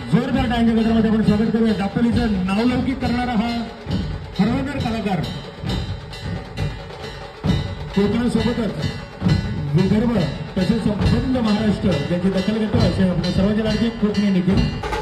जोरदार टाळ्यांच्या गजरामध्ये आपण स्वागत करूया. दापोलीचं नावलौकिक करणारा हा हरवणार कलाकार, कोकणासोबतच विदर्भ तसेच संपूर्ण महाराष्ट्र ज्यांची दखल घेतो असे आपल्या सर्वांचे लाडके कोकणी निखिल.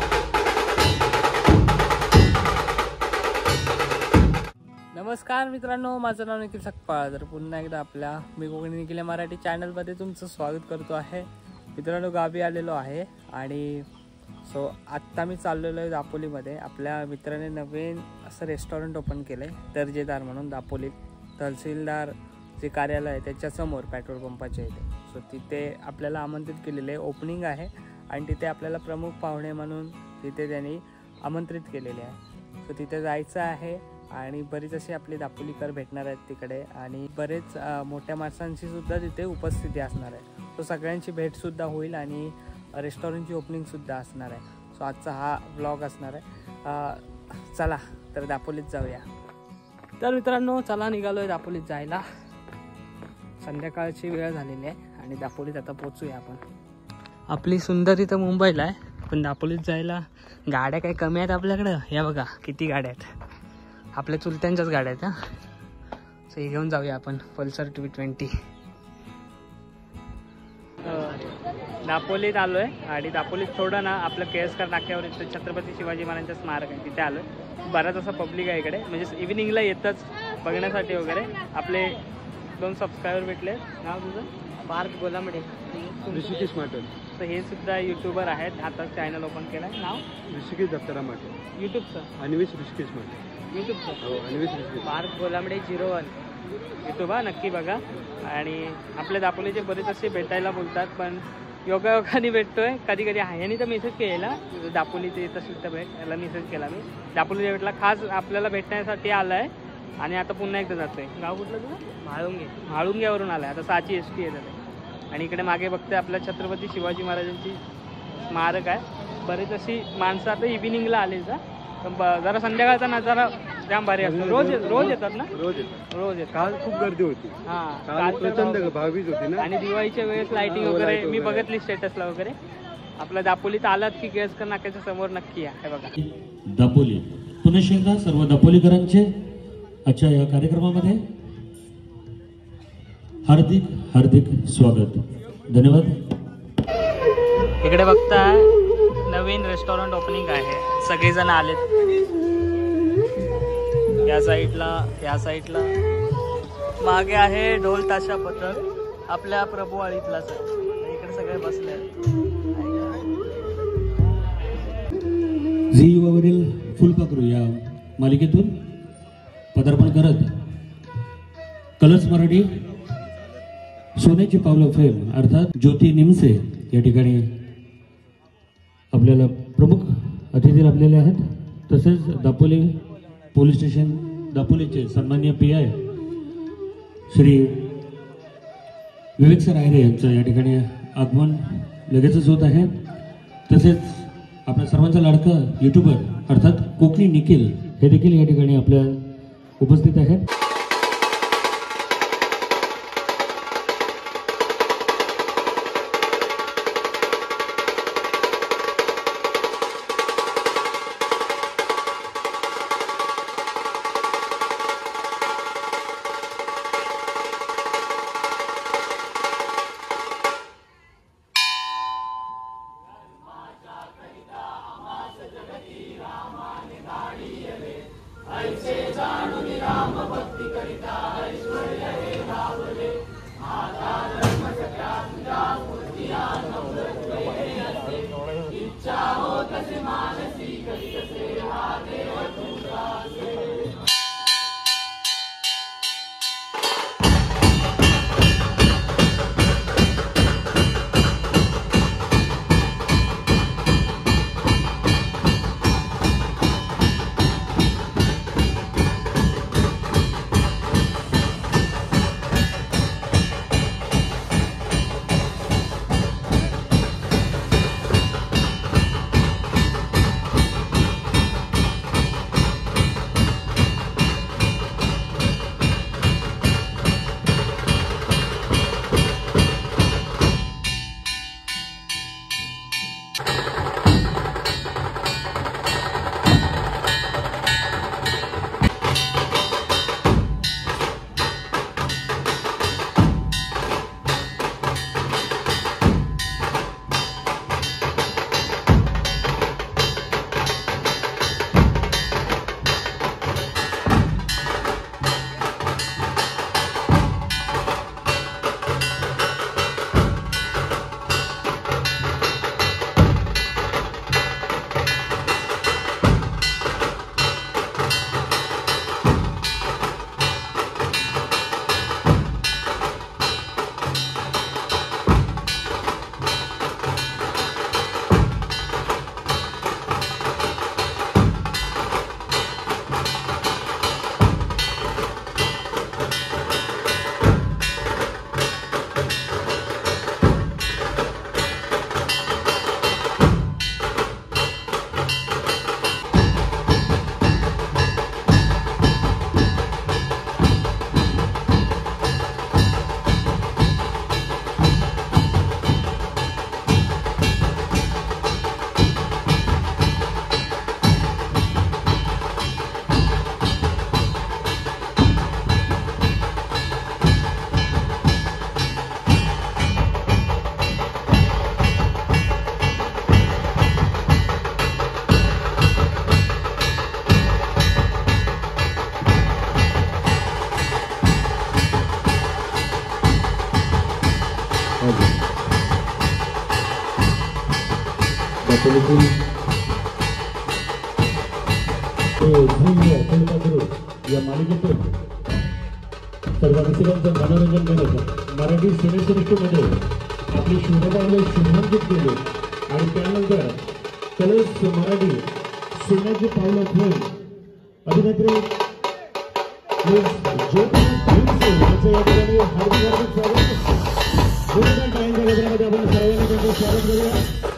नमस्कार मित्रांनो, माझं नाव निखिल सकपाळ. तर पुन्हा एकदा आपल्या मी कोकणी निखिल मराठी चॅनलमध्ये तुमचं स्वागत करतो आहे. मित्रांनो, गावी आलेलो आहे आणि आत्ता मी चाललेलो आहे दापोलीमध्ये. आपल्या मित्राने नवीन असं रेस्टॉरंट ओपन केलं आहे, दर्जेदार म्हणून. दापोली तहसीलदार जे कार्यालय आहे त्याच्यासमोर पेट्रोल पंपाच्या इथे. तिथे आपल्याला आमंत्रित केलेले ओपनिंग आहे आणि तिथे आपल्याला प्रमुख पाहुणे म्हणून तिथे त्यांनी आमंत्रित केलेले आहे. तिथे जायचं आहे आणि बरीच अशी आपली दापोलीकर भेटणार आहेत तिकडे आणि बरेच मोठ्या माणसांची सुद्धा तिथे उपस्थिती असणार आहे. सगळ्यांची भेटसुद्धा होईल आणि रेस्टॉरंटची ओपनिंगसुद्धा असणार आहे. आजचा हा व्लॉग असणार आहे. चला तर दापोलीत जाऊया. तर मित्रांनो, चला निघालो आहे दापोलीत जायला. संध्याकाळची वेळ झालेली आहे आणि दापोलीत आता पोचूया आपण. आपली सुंदर इथं मुंबईला आहे, पण दापोलीत जायला गाड्या काही कमी आहेत आपल्याकडं. या बघा किती गाड्या आहेत, आपल्या चुलत्यांच्याच गाड्या आहेत. हे घेऊन जाऊया आपण, पल्सर 220. दापोलीत आलो आहे आणि दापोलीत थोडं ना आपलं केळसकर नाक्यावर इथं छत्रपती शिवाजी महाराजांचं स्मारक आहे, तिथे आलो आहे. बराच असं पब्लिक आहे इकडे, म्हणजे इव्हिनिंगला येतच बघण्यासाठी वगैरे. आपले 2 सबस्क्रायबर भेटले. नाव तुझं? पार्थ गोलामडे, ऋषिकेश माटल. तर हे सुद्धा यूट्यूबर आहेत, आता चॅनल ओपन केलं आहे. नाव ऋषिकेश दत्ताराम माटल. यूट्यूबचं अन्वेष ऋषिकेश माटल. यूट्यूबचं हो, अन्वेष ऋषिकेश. पार्थ गोलामडे 01 यूट्यूब. नक्की बघा. आणि आपल्या दापोलीचे बरेच असे भेटायला बोलतात, पण योगायोगाने भेटतोय. कधी कधी ह्यानी तर मेसेज केला, दापोलीचे येत असेल तर भेट. याला मेसेज केला मी, दापोलीला भेटला. खास आपल्याला भेटण्यासाठी आला आहे आणि आता पुन्हा एकदा जातोय. गाव कुठलं तुझं? म्हाळुंग्यावरून आला आहे. आता 6ची ST येतात आणि इकडे मागे बघते आपल्या छत्रपती शिवाजी महाराजांची स्मारक आहे. बरेच अशी माणसं आता इव्हिनिंगला आले जा, जरा संध्याकाळचा नजारा जाम भारी असतो. रोज येतात ना? रोज येतात. काल खूप गर्दी होती. काल प्रचंड भाविक होती ना. आणि दिवाळीच्या वेळेस लाइटिंग वगैरे मी बघितली स्टेटसला वगैरे. आपल्या दापोलीत आलात की केळसकर नाक्याच्या समोर नक्की या. हे बघा दापोली. पुन्हा एकदा सर्व दापोलीकरांचे आजच्या या कार्यक्रमामध्ये हार्दिक हार्दिक स्वागत. धन्यवाद. इकडे बघताय नवीन रेस्टॉरंट ओपनिंग आहे. सगळेजण आलेत. या साईडला मागे आहे ढोल ताशा पथक आपल्या प्रभुवाळीतलाच. इकडे सगळे बसले. झी युवावरील फुलपाखरू या मालिकेतून पदार्पण करत कलर्स मराठी सोन्याची पावलं फेम अर्थात ज्योती निमसे या ठिकाणी आपल्याला प्रमुख अतिथी लाभलेले आहेत. तसेच दापोली पोलीस स्टेशन दापोलीचे सन्माननीय PI श्री विवेक सर आहेरे यांचं या ठिकाणी आगमन लगेचच होत आहे. तसेच आपल्या सर्वांचा लाडका यूट्यूबर अर्थात कोकणी निखिल हे देखील या ठिकाणी आपल्या उपस्थित आहेत. या मालिकेतून सर्व रसिकांचं मनोरंजन करत मराठी सिनेसृष्टीमध्ये आपली शोभापावले शुभांकित केले आणि त्यानंतर कलर्स मराठी सोन्याची पावलं ठेवून अभिनेत्री यांचं या ठिकाणी हार्दिक स्वागत टाळ्यांच्या गजरामध्ये आपण सर्वांनी त्यांचं स्वागत करूया.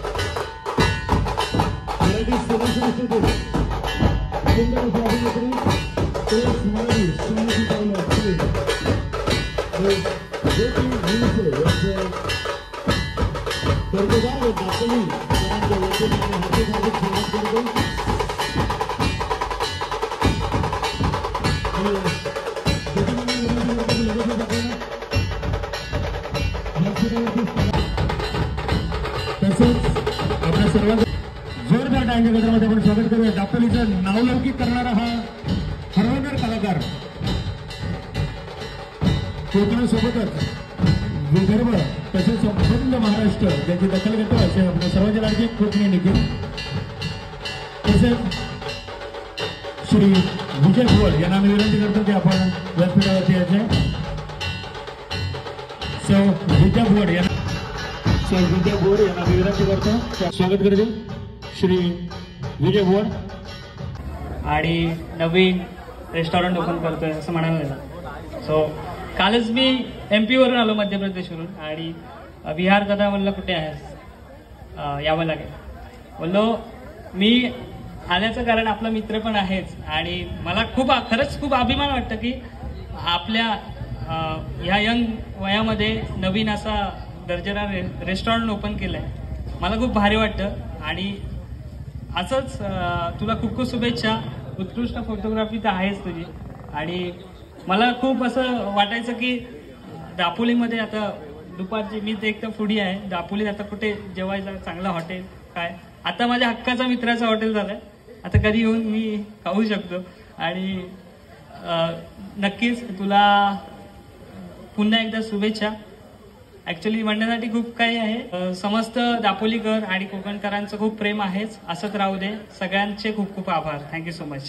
मराठी सिनेसृष्टीतील सुंदर अभिनेत्री कलर्स मराठी सोन्याची पावलं दर्जेदार दापोली यांच्या वतीने हार्दिक स्वागत करतो. तसेच आपल्या सर्वांचं जोरदार टाळ्यांच्या गजरामध्ये आपण स्वागत करूया. दापोलीचं नावलौकिक करणारा हा हरवणार कलाकार कोकणासोबतच विदर्भ तसेच संपूर्ण महाराष्ट्र ज्याची दखल घेतो असे आपल्या सर्वांचे लाडके कोकणी निखिल, तसेच श्री विजय भोळ यांना मी विनंती करतो की आपण व्यासपीठावरती यायचे. विजय भोळ यांना मी विनंती करतो स्वागत करतो. श्री विजय भोळ आणि नवीन रेस्टॉरंट ओपन करतोय असं म्हणायला लागला. सो कालच मी MP वरून आलो, मध्य प्रदेशवरून, आणि बिहार दादा म्हणलं कुठे आहेस, यावं लागेल. बोललो मी आल्याचं कारण आपला मित्र पण आहेच आणि मला खरंच खूप अभिमान वाटतं की आपल्या ह्या यंग वयामध्ये नवीन असा दर्जेदार रेस्टॉरंट ओपन केलं आहे. मला खूप भारी वाटतं आणि असंच तुला खूप खूप शुभेच्छा. उत्कृष्ट फोटोग्राफी तर आहेच तुझी आणि मला खूप असं वाटायचं की दापोलीमध्ये आता दुपारची, मी तर एक तर फुडी आहे, दापोलीत आता कुठे जेवायचं चांगलं हॉटेल काय, आता माझ्या हक्काचा मित्राचं हॉटेल झालंय. आता कधी येऊन मी खाऊ शकतो आणि नक्कीच तुला पुन्हा एकदा शुभेच्छा. ऍक्च्युली म्हणण्यासाठी खूप काही आहे. समस्त दापोलीकर आणि कोकणकरांचं खूप प्रेम आहेच, असंच राहू दे. सगळ्यांचे खूप खूप आभार. Thank you so much.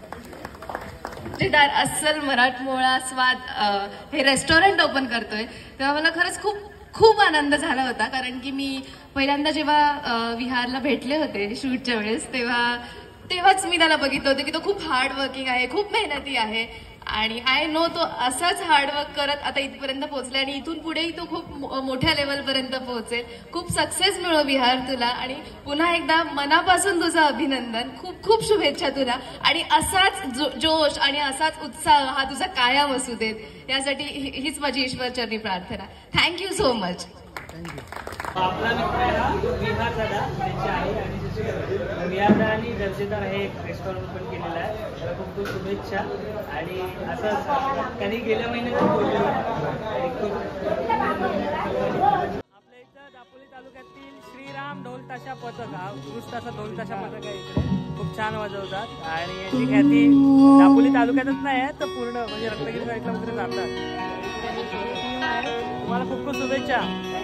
दर्जेदार अस्सल मराठमोळा स्वाद हे रेस्टॉरंट ओपन करतोय तेव्हा मला खरंच खूप खूप आनंद झाला होता. कारण की मी पहिल्यांदा जेव्हा विहारला भेटले होते शूटच्या वेळेस तेव्हाच मी त्याला बघितलं होतं की तो खूप हार्ड वर्किंग आहे, खूप मेहनती आहे आणि आय नो तो असाच हार्डवर्क करत आता इथपर्यंत पोहोचला आणि इथून पुढेही तो खूप मोठ्या लेवलपर्यंत पोहोचेल. खूप सक्सेस मिळो विहार तुला आणि पुन्हा एकदा मनापासून तुझं अभिनंदन. खूप खूप शुभेच्छा तुला आणि असाच जोश आणि असाच उत्साह हा तुझा कायम असू देत यासाठी हीच माझी ईश्वरचरणी प्रार्थना. Thank you so much. आपला मित्र आहे हा विहार दादा, त्याची आई आणि विहार दादा आणि दर्जेदार हे एक रेस्टॉरंट ओपन केलेलं आहे. त्याला खूप खूप शुभेच्छा आणि असं त्यांनी गेल्या महिन्यात बोललेलं आपल्या इथं दापोली तालुक्यातील श्रीराम ढोल ताशा पथक, हा उत्कृष्ट असा ढोल ताशा पथक आहे इकडे, खूप छान वाजवतात आणि यांची ख्याती दापोली तालुक्यातच नाही आहे तर पूर्ण म्हणजे रत्नागिरी साईडला वगैरे जातात. तुम्हाला खूप खूप शुभेच्छा.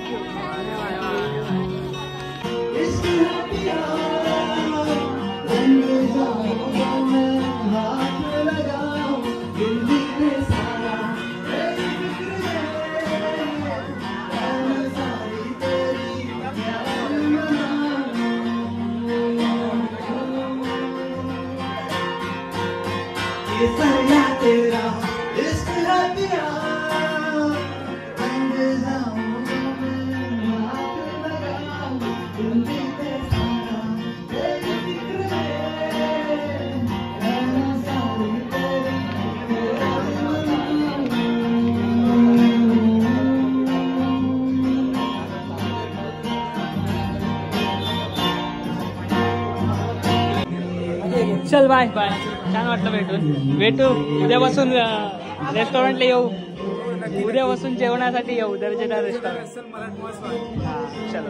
चल बाय बाय. छान वाटलं भेटू. उद्यापासून रेस्टॉरंटला येऊ, उद्यापासून जेवणासाठी येऊ. दर्जेदार रेस्टॉरंट. चलो.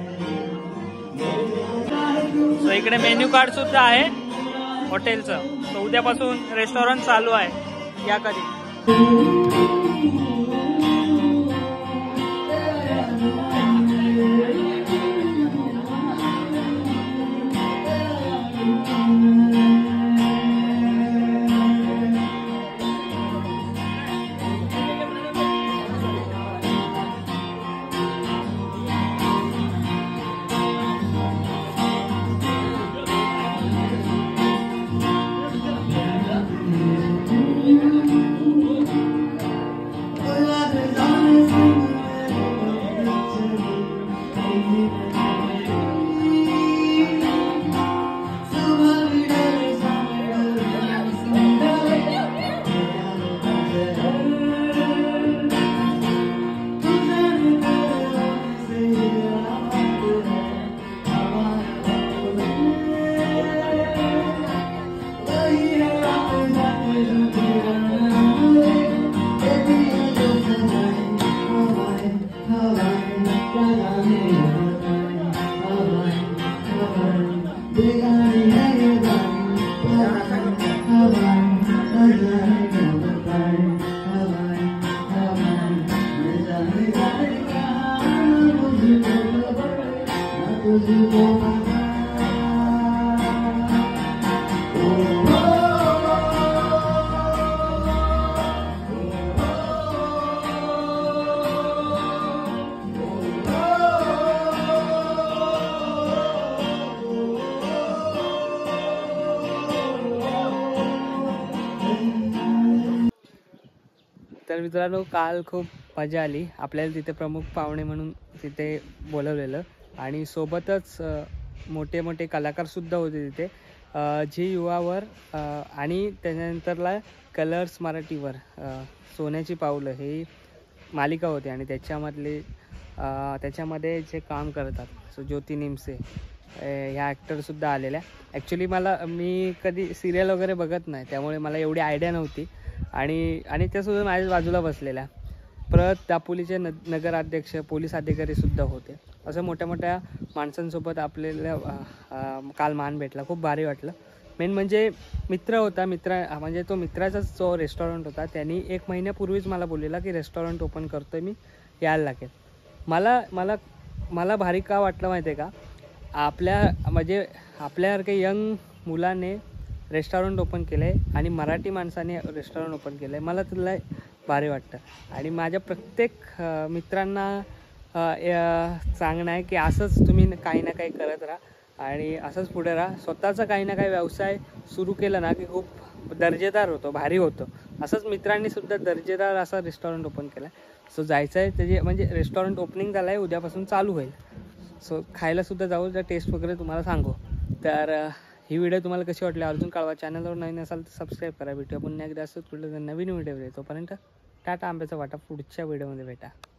सो इकडे मेन्यू कार्ड सुद्धा आहे हॉटेलचं. तो उद्यापासून रेस्टॉरंट चालू आहे, या कधी. तर मित्रांनो काल खूप मजा आली. आपल्याला तिथे प्रमुख पाहुणे म्हणून तिथे बोलवलेलं आणि सोबतच मोठे मोठे कलाकारसुद्धा होते तिथे. जी युवावर आणि त्याच्यानंतरला कलर्स मराठीवर सोन्याची पावलं ही मालिका होती आणि त्याच्यामध्ये जे काम करतात सो ज्योती निमसे ह्या ॲक्टरसुद्धा आलेल्या. ॲक्च्युली मी कधी सिरियल वगैरे बघत नाही त्यामुळे मला एवढी आयडिया नव्हती आणि त्यासुद्धा माझ्या बाजूला बसलेल्या दापोलीचे नगराध्यक्ष पोलीस अधिकारीसुद्धा होते. असं मोठ्या मोठ्या माणसांसोबत आपल्याला काल मान भेटला. खूप भारी वाटलं. मेन म्हणजे मित्र होता. म्हणजे तो मित्राचाच जो रेस्टॉरंट होता त्यांनी 1 महिन्यापूर्वीच मला बोललेला की रेस्टॉरंट ओपन करतो आहे, मी यायला लागेल. मला भारी का वाटलं माहिती आहे का, आपल्यासारख्या यंग मुलाने रेस्टॉरंट ओपन केलं आहे आणि मराठी माणसाने रेस्टॉरंट ओपन केलं आहे. मला तुला भारी वाटतं आणि माझ्या प्रत्येक मित्रांना सांगणं आहे की असंच तुम्ही काही ना काही करत राहा आणि असंच पुढे राहा. स्वतःचा काही ना काही व्यवसाय सुरू केला ना की खूप दर्जेदार होतो, भारी होतो. असंच मित्रांनी सुद्धा दर्जेदार असा रेस्टॉरंट ओपन केला आहे. सो जायचं आहे त्याचे म्हणजे रेस्टॉरंट ओपनिंग झालं आहे, उद्यापासून चालू होईल. सो खायलासुद्धा जाऊ, त्या टेस्ट वगैरे तुम्हाला सांगू. तर ही व्हिडिओ तुम्हाला कशी वाटली अर्जुन कळवा. चॅनलवर नवीन असाल तर सबस्क्राईब करा. भेटूया पुन्हा एकदा असंच कुठलं नवीन व्हिडिओ. तोपर्यंत टाटा, आंब्याचा वाटा. पुढच्या व्हिडिओमध्ये भेटा.